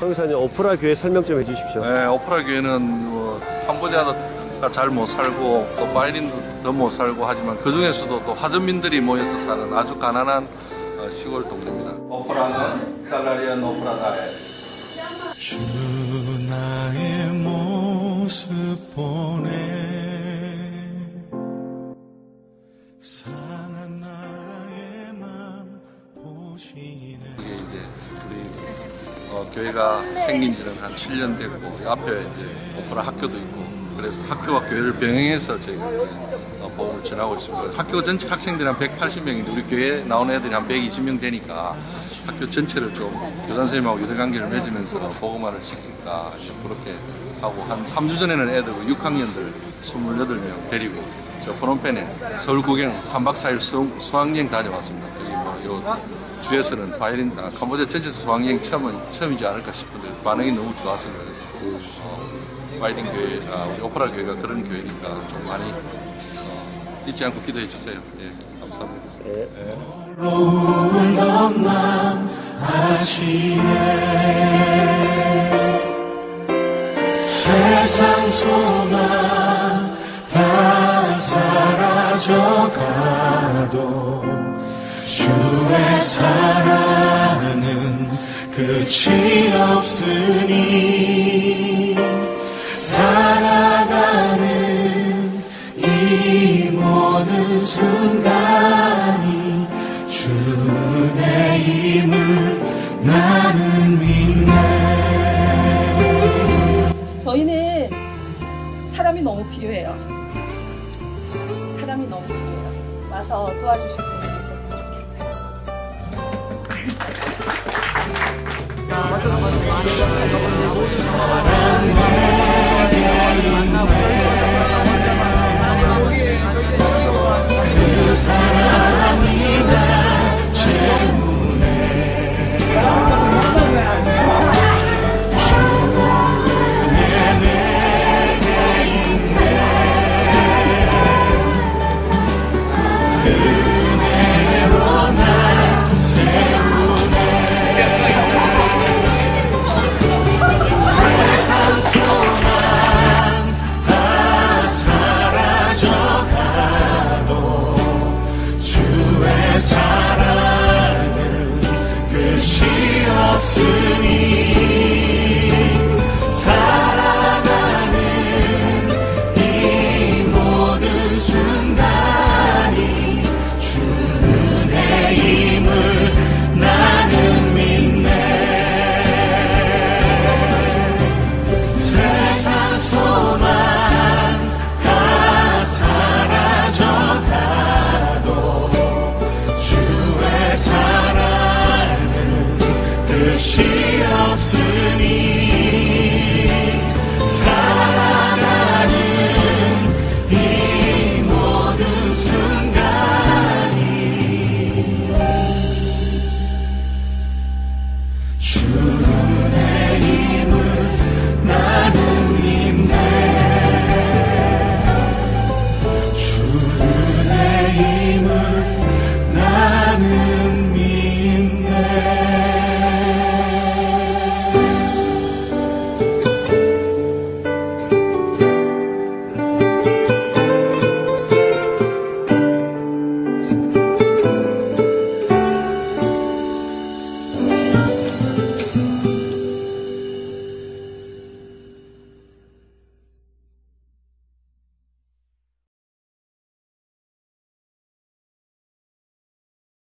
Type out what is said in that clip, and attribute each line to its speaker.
Speaker 1: 성교사님, 오프라 교회 설명 좀 해주십시오.
Speaker 2: 네, 오프라 교회는 뭐 캄보디아가 잘 못 살고 또 바이린도 더 못 살고 하지만 그 중에서도 또 화전민들이 모여서 사는 아주 가난한 시골 동네입니다. 오프라는 살라리안 오프라다에
Speaker 3: 주 나의 모습 보네 상한 나의 맘 보시네.
Speaker 2: 이게 이제 우리 교회가 생긴 지는 한 7년 됐고 앞에 이제 오프라 학교도 있고 그래서 학교와 교회를 병행해서 저희가 이제 복음을 전하고 있습니다. 학교 전체 학생들이 한 180명인데 우리 교회에 나오는 애들이 한 120명 되니까 학교 전체를 좀 교단선생님하고 유대관계를 맺으면서 복음화를 시킬까 그렇게 하고 한 3주 전에는 애들 6학년들 28명 데리고 저 프놈펜에 서울 구경 3박 4일 수학여행 다녀왔습니다. 여기 요 주에서는 바이린 캄보디아 전체에서 수학여행 처음이지 않을까 싶은데 반응이 너무 좋았습니다. 그래서 바이린 교회, 우리 오프라 교회가 그런 교회니까 좀 많이 잊지 않고 기도해 주세요. 예, 감사합니다.
Speaker 3: 어려운 것만 아시네 세상 소망 다 사라져가도 주의 사랑은 끝이 없으니 살아가는 이 모든 순간이 주의 힘을 나는 믿네.
Speaker 4: 저희는 사람이 너무 필요해요. 사람이 너무 필요해요. 와서 도와주실 분이 있었으면 좋겠어요.
Speaker 3: 그 사랑이